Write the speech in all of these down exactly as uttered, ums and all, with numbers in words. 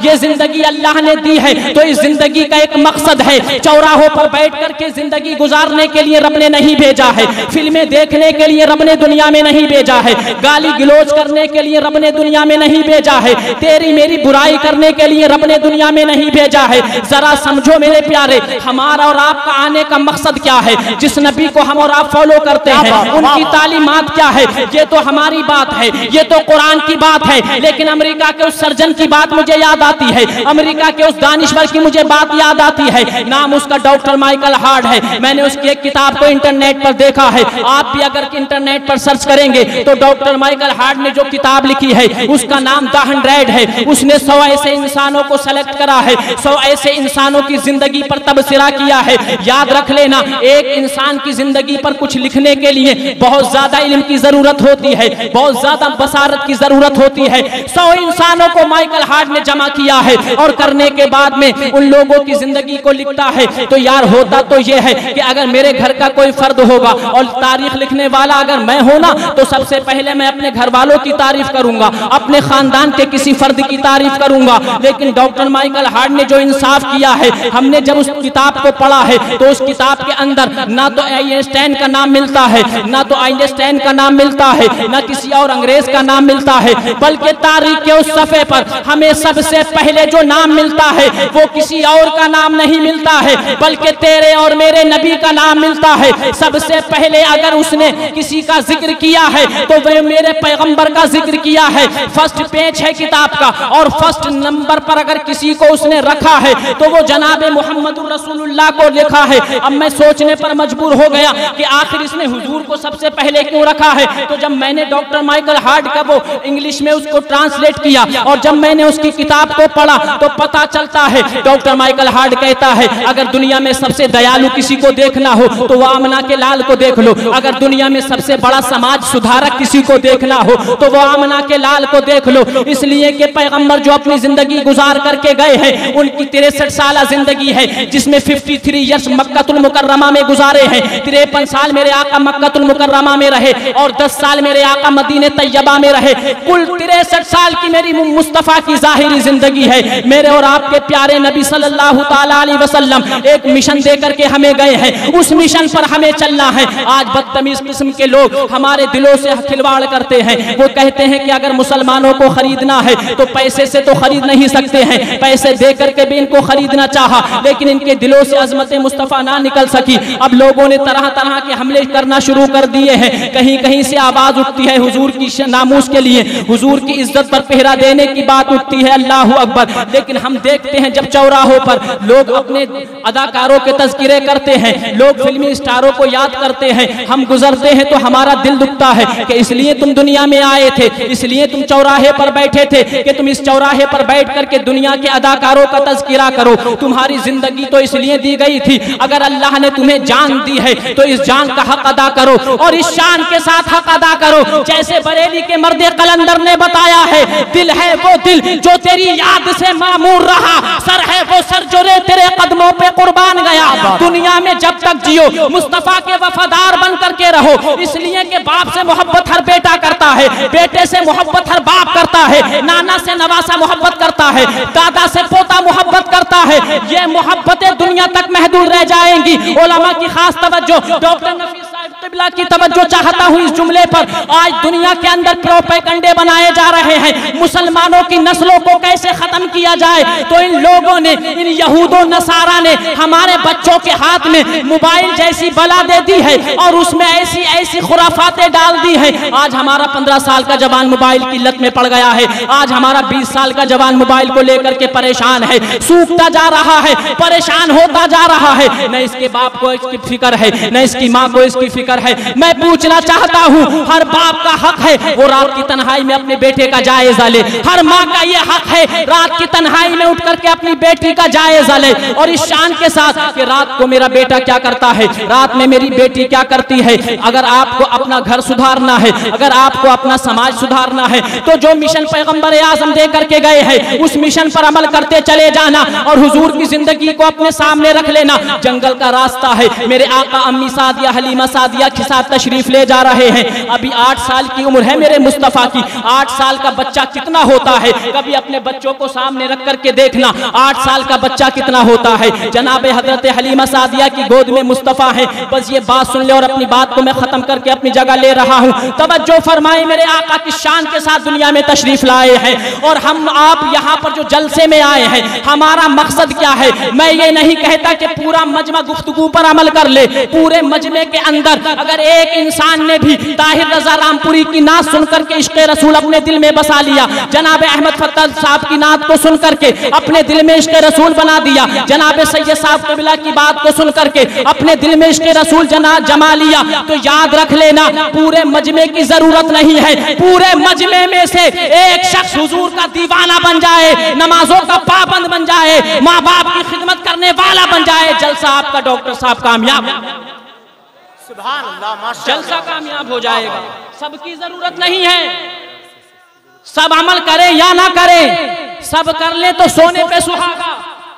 ये जिंदगी अल्लाह ने दी है तो इस जिंदगी का एक मकसद है। चौराहों पर बैठ करके जिंदगी गुजारने के लिए रब ने नहीं भेजा है, फिल्में देखने के लिए रब ने दुनिया में नहीं भेजा है, गाली गलौज करने के लिए रब ने दुनिया में नहीं भेजा है, तेरी मेरी बुराई करने के लिए रब ने दुनिया में नहीं भेजा है। जरा समझो मेरे प्यारे, हमारा और आपका आने का मकसद क्या है? जिस नबी को हम और आप फॉलो करते हैं उनकी तालीमात क्या है? ये तो हमारी बात है, ये तो कुरान की बात है। लेकिन अमेरिका के उस सर्जन की बात मुझे याद आती है, अमेरिका के उस दानिश्वर की मुझे बात याद आती है। नाम उसका डॉक्टर माइकल हार्ड है। मैंने उसकी एक किताब को इंटरनेट पर देखा है, आप भी अगर इंटरनेट पर सर्च करेंगे तो डॉक्टर माइकल हार्ड ने जो किताब लिखी है उसका नाम द हंड्रेड है। उसने सौ ऐसे इंसानों को सेलेक्ट करा है, सौ ऐसे इंसानों की जिंदगी पर तबसरा किया है। याद रख लेना, एक इंसान की जिंदगी पर कुछ लिखने के लिए बहुत ज्यादा इल्म की जरूरत होती है, बहुत ज्यादा बसारत की जरूरत होती है। सौ इंसानों को माइकल हार्ड ने जमा किया है और करने के बाद में उन लोगों की जिंदगी को लिखता है। तो यार होता तो यह है कि अगर मेरे घर का कोई फर्द होगा और तारीख लिखने वाला अगर मैं होना तो सबसे पहले मैं अपने घर वालों की तारीफ करूंगा, अपने खानदान के किसी फर्द की तारीफ करूंगा। लेकिन डॉक्टर माइकल हार्ड ने जो इंसाफ किया है, हमने जब उस किताब को पढ़ा है तो उस किताब के अंदर ना तो आइंस्टाइन का नाम मिलता है, ना तो आइंस्टाइन का नाम मिलता है, ना किसी और अंग्रेज का नाम मिलता है, बल्कि तारीख के उस सफे पर हमें सबसे पहले जो नाम मिलता है वो किसी और का नाम नहीं मिलता है, बल्कि तेरे और मेरे नबी का नाम मिलता है। सबसे पहले अगर उसने किसी का जिक्र किया है तो वह मेरे पैगंबर का जिक्र किया है। फर्स्ट पेज है किताब का और फर्स्ट नंबर पर अगर किसी को उसने रखा है तो वो जनाब मोहम्मद रसूलुल्लाह को लिखा है। अब मैं सोचने पर मजबूर हो गया कि आखिर इसने हुजूर को सबसे पहले क्यों रखा है। तो जब मैंने डॉक्टर माइकल हार्ड का वो इंग्लिश में उसको ट्रांसलेट किया और जब मैंने उसकी किताब को पढ़ा तो पता चलता है डॉक्टर माइकल हार्ड कहता है अगर दुनिया में सबसे दयालु किसी को देखना हो तो वो आमना के लाल को देख लो, अगर दुनिया में सबसे बड़ा समाज सुधारक किसी को देखना हो तो वो आमना के लाल को देख लो। इसलिए कि पैगंबर जो अपनी जिंदगी गुजार करके गए हैं उनकी तिरसठ साल जिंदगी है जिसमें तिरेपन इयर्स मक्कातुल मुकर्रमा में गुजारे हैं। तिरपन साल मेरे आका मक्कातुल मुकर्रमा में रहे और दस साल मेरे आका मदीने तैयबा में रहे। कुल तिरसठ साल की मेरी मुस्तफा की जाहिरी जिंदगी है। मेरे और आपके प्यारे नबी सल्लल्लाहु ताला अलैहि वसल्लम एक मिशन दे करके हमें गए हैं, उस मिशन पर हमें चलना है। आज बदतमीज किस्म के लोग हमारे दिलों से खिलवाड़ करते हैं। वो कहते हैं कि अगर मुसलमानों को खरीदना है तो पैसे से तो खरीद नहीं सकते हैं, पैसे दे करके भी इनको खरीदना चाहा लेकिन इनके दिलों से अजमत मुस्तफा ना निकल सकी। अब लोगों ने तरह तरह के हमले करना शुरू कर दिए हैं। कहीं कहीं से आवाज उठती है हुजूर की नामूस के लिए, हुजूर की इज्जत पर पहरा देने की बात उठती है, अल्लाह अकबर। लेकिन हम देखते हैं जब चौराहों पर लोग अपने अदाकारों के तज़किरे करते हैं, लोग फिल्मी स्टारों को याद करते हैं, हम गुजरते हैं तो हमारा दिल दुखता है कि इसलिए तुम दुनिया में आए थे, इसलिए तुम चौराहे पर बैठे थे कि तुम इस चौराहे पर बैठ करके दुनिया के अदाकारों का तज़किरा करो। तुम्हारी जिंदगी तो इसलिए दी गई थी, अगर अल्लाह ने तुम्हें जान दी है तो इस जान का हक अदा करो और इस शान के साथ हक अदा करो। जैसे बरेली के मर्दे कलंदर ने बताया है, दिल है वो दिल जो तेरी याद से मामूर रहा, सर है वो सर जो रे तेरे कदमों पे कुर्बान गया। दुनिया में जब तक जियो मुस्तफा के वफादार बन करके रहो, इसलिए कि बाप से मोहब्बत हर बेटा करता है, बेटे से मोहब्बत हर बाप करता है, नाना से नवासा मोहब्बत करता है, दादा से पोता मोहब्बत करता है। ये मोहब्बतें दुनिया तक महदूद रह जाएंगी। उलमा की खास तवज्जो, डॉक्टर नफीस साहिब क़िबला की तवज्जो चाहता हूँ इस जुमले पर। आज दुनिया के अंदर प्रोपेगेंडे बनाए जा रहे हैं, मुसलमानों की नस्लों को कैसे खत्म किया जाए। तो इन लोगों ने, इन यहूदो नसारा ने हमारे बच्चों के हाथ में मोबाइल जैसी बला दे दी है और उसमें ऐसी ऐसी खुराफातें डाल दी है। आज हमारा पंद्रह साल का जवान मोबाइल की लत में पड़ गया है, आज हमारा बीस साल का जवान मोबाइल को लेकर के परेशान है, सूखता जा रहा है, परेशान होता जा रहा है। न इसके बाप को इसकी फिक्र है, न इसकी माँ को इसकी फिक्र है। मैं पूछना चाहता हूँ, हर बाप का हक है वो रात की तन्हाई में अपने बेटे का जायजा ले, हर माँ का ये हक है रात की तन्हाई में उठ करके अपनी बेटी का जायजा ले और इस शान के साथ कि रात को मेरा बेटा क्या करता है, रात में मेरी बेटी क्या करती है। अगर आपको अपना घर सुधारना है, अगर आपको अपना समाज सुधारना है तो जो मिशन पैगंबर आजम दे करके गए हैं उस मिशन पर अमल करते चले जाना और हुजूर की जिंदगी को अपने सामने रख लेना। जंगल का रास्ता है, मेरे आका अम्मी सादिया हलीमा सादिया सादिया के साथ तशरीफ ले जा रहे हैं। अभी आठ साल की उम्र है मेरे मुस्तफ़ा की। आठ साल का बच्चा कितना होता है, कभी अपने बच्चों को सामने रख करके देखना, आठ साल का बच्चा कितना होता है। जनाब हजरत हलीमा सादिया की गोद में मुस्तफ़ा है। बस ये बात सुन ले और अपनी बात को मैं खत्म करके अपनी जगह ले रहा हूँ। तवज्जो फरमाए, मेरे आका की शान के साथ दुनिया में तशरीफ लाए हैं और हम आप यहाँ पर जो जलसे में आए हैं, हमारा मकसद क्या है? मैं ये नहीं कहता कि पूरा मजमा गुफ्तगू पर अमल कर ले। पूरे मजमे के अंदर अगर एक इंसान ने भी ताहिर रजा रामपुरी की नात सुन करके इश्क़ रसूल अपने दिल में बसा लिया, जनाब अहमद फत्तल साहब की नात को सुन करके अपने दिल में इश्क़ रसूल बना दिया, जनाब सैयद साहब क़िबला की बात को सुन करके अपने दिल में इश्क़ रसूल जना जमा लिया, तो याद रख लेना पूरे मजमे की जरूरत नहीं है। पूरे मजमे में से एक शख्स हुजूर का दीवाना बन जाए, नमाजों का पाबंद बन जाए, माँ बाप की खिदमत करने वाला बन जाए, जलसा आपका डॉक्टर साहब कामयाब, सुभान अल्लाह, माशाअल्लाह, जलसा कामयाब हो जाएगा। सबकी जरूरत नहीं है, सब अमल करें या ना करें, सब कर ले तो सोने पे सुहागा,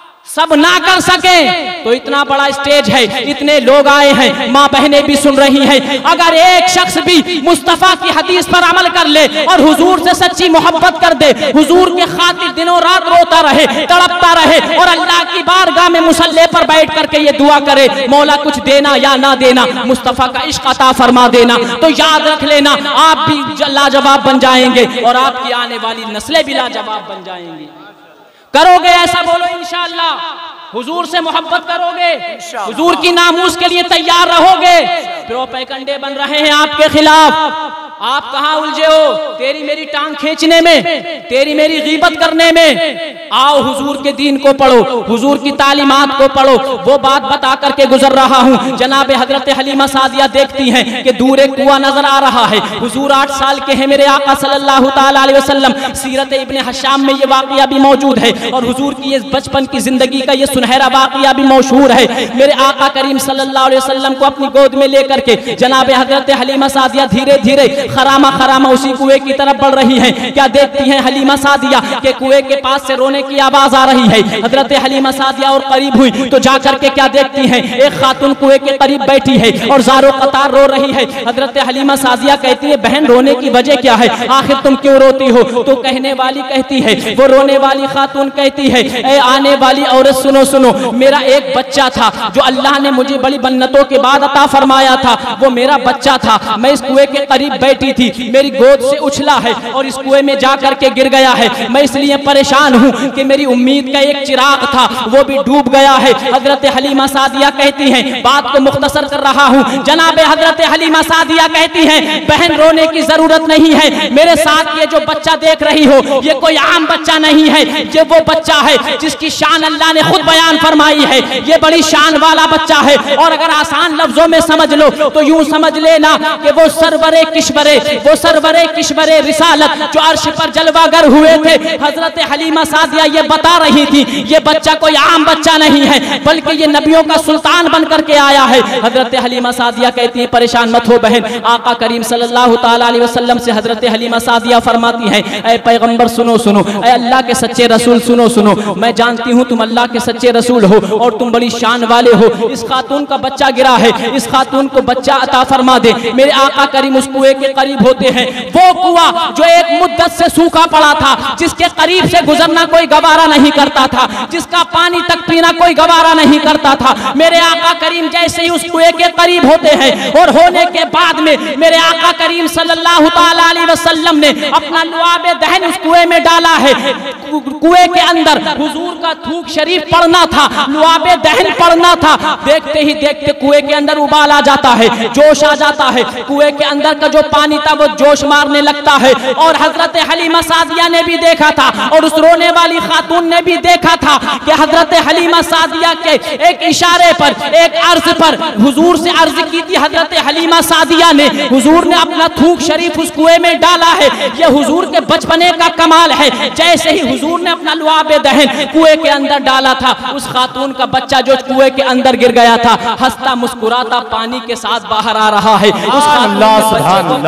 सब ना कर सके तो इतना बड़ा स्टेज है, इतने लोग आए हैं, माँ बहनें भी सुन रही हैं। अगर एक शख्स भी मुस्तफ़ा की हदीस पर अमल कर ले और हुजूर से सच्ची मोहब्बत कर दे, हुजूर के खातिर दिनों रात रोता रहे, तड़पता रहे और अल्लाह की बारगाह में मुसल्ले पर बैठ करके ये दुआ करे, मौला कुछ देना या ना देना, मुस्तफ़ा का इश्क अता फरमा देना, तो याद रख लेना आप भी लाजवाब बन जाएंगे और आपकी आने वाली नस्लें भी लाजवाब बन जाएंगी। करोगे ऐसा? बोलो इंशाअल्लाह। हुजूर से मोहब्बत करोगे, हुजूर की नामूस के लिए तैयार रहोगे। प्रोपेगेंडे बन रहे हैं आपके खिलाफ, आप कहाँ उलझे हो? तेरी मेरी टांग खींचने में, तेरी मेरी गीबत करने में। आओ हुजूर के दीन को पढ़ो, हुजूर की तालीमात को पढ़ो। वो बात बता करके गुजर रहा हूँ, जनाब हजरत हलीमा सादिया देखती हैं कि दूर एक कुआं नजर आ रहा है। हुजूर आठ साल के हैं, मेरे आका सल्लल्लाहु ताला अलैहि वसल्लम, सीरत इब्ने हशाम में ये वाक़या भी मौजूद है और हुजूर की ये बचपन की जिंदगी का ये सुनहरा वाक़या भी मशहूर है। मेरे आका करीम सल्लल्लाहु अलैहि वसल्लम को अपनी गोद में लेकर के जनाब हजरत हलीमा सादिया धीरे धीरे खरामा खरामा उसी कुएं की तरफ बढ़ रही हैं। क्या देखती हैं हलीमा सादिया के कुएं के पास से रोने की आवाज आ रही है। हजरत हलीमा सादिया और करीब हुई तो जाकर के क्या देखती हैं, एक खातून कुएं के करीब बैठी है और ज़ारो कतार रो रही है। हजरत हलीमा सादिया कहती है, बहन रोने की वजह क्या है, आखिर तुम क्यों रोती हो? तो कहने वाली कहती है, वो रोने वाली खातून कहती है, ए आने वाली औरत सुनो सुनो, मेरा एक बच्चा था जो अल्लाह ने मुझे बड़ी मन्नतों के बाद अता फरमाया था, वो मेरा बच्चा था। मैं इस कुएं के करीब बैठी थी, मेरी गोद से उछला है और इस कुएं में जाकर के गिर गया है। मैं इसलिए परेशान हूँ कि मेरी उम्मीद का एक चिराग था वो भी डूब गया है। हजरत हलीमा सादिया कहती हैं, बात को मुख्तसर कर रहा हूँ, जनाब हजरत हलीमा सादिया कहती हैं, बहन रोने की जरूरत नहीं है, मेरे साथ ये जो बच्चा देख रही हो ये कोई आम बच्चा नहीं है, ये वो बच्चा है जिसकी शान अल्लाह ने खुद बयान फरमाई है। ये बड़ी शान वाला बच्चा है और अगर आसान लफ्जों में समझ लो तो यूं समझ लेना कि वो सरवरे किश्वरे, वो सरवरे किश्वरे रिसालत जो अर्श पर जलवागर हुए थे, हजरत हलीमा सादिया ये बता रही थी, ये बच्चा कोई आम बच्चा नहीं है बल्कि ये नबियों का सुल्तान बन करके आया है। हजरत हलीमा सादिया कहती है, परेशान मत हो बहन। आका करीम सल्लल्लाहु ताला अलैहि वसल्लम से हजरत हलीमा सादिया फरमाती हैं, ऐ पैगंबर सुनो सुनो, ऐ अल्लाह के सच्चे रसूल सुनो सुनो, मैं जानती हूँ तुम अल्लाह के सच्चे रसूल हो और तुम बड़ी शान वाले हो। इस खातून का बच्चा गिरा है, इस खातून को बच्चा अता फरमा दे। मेरे आका करीम उस कुएं के करीब होते हैं, वो कुआं जो एक मुद्दत से सूखा पड़ा था, जिसके करीब से गुजरना कोई गवारा नहीं करता था, जिसका पानी तक पीना कोई गवारा नहीं करता था। मेरे आका करीम जैसे ही उस कुएं के करीब होते हैं और होने के बाद में मेरे आका करीम सल्लल्लाहु ताला अलैहि वसल्लम ने अपना लुआबे दहन उस कुएं में डाला है। कुएं के अंदर हुजूर का थूक शरीफ पड़ना था, लुआबे दहन पड़ना था। देखते ही देखते कुएं के अंदर उबाल आ जाता है, जोश आ जाता है, कुएं के अंदर का जो पानी था वो जोश मारने लगता है। और हजरत हलीमा सादिया ने भी देखा था और उस रोने वाली खातून ने भी देखा था कि हजरत हलीमा सादिया के एक इशारे पर, एक अर्ज पर हुजूर से अर्ज की थी हजरत हलीमा सादिया ने, हुजूर ने अपना थूक शरीफ उस कुएं में डाला है। यह हुजूर के बचपने का कमाल है। जैसे ही हुजूर ने अपना लुआबे दहन कुएं के अंदर डाला था, उस खातून का बच्चा जो कुएं के अंदर गिर गया था, हंसता मुस्कुराता पानी के साथ बाहर आ रहा है। उस खातून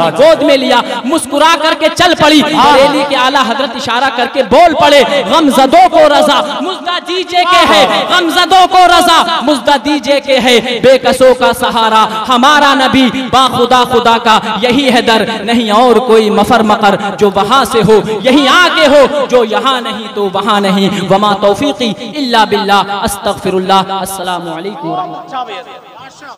गोद में लिया, मुस्कुरा करके चल पड़ी। बरेली के आला हजरत इशारा करके बोल पड़े, गमज़दों को रजा मुज़्दा दीजिए के है, गमज़दों को रजा मुज़्दा दीजिए के है, बेकसों का सहारा हमारा नबी, बाखुदा खुदा का यही है दर, नहीं और कोई मफर मकर जो वहां से हो यही आगे हो, जो यहाँ नहीं तो वहां नहीं। वमा तौफीकी इल्ला बिल्लाह, अस्तगफिरुल्लाह। अस्सलामु अलैकुम।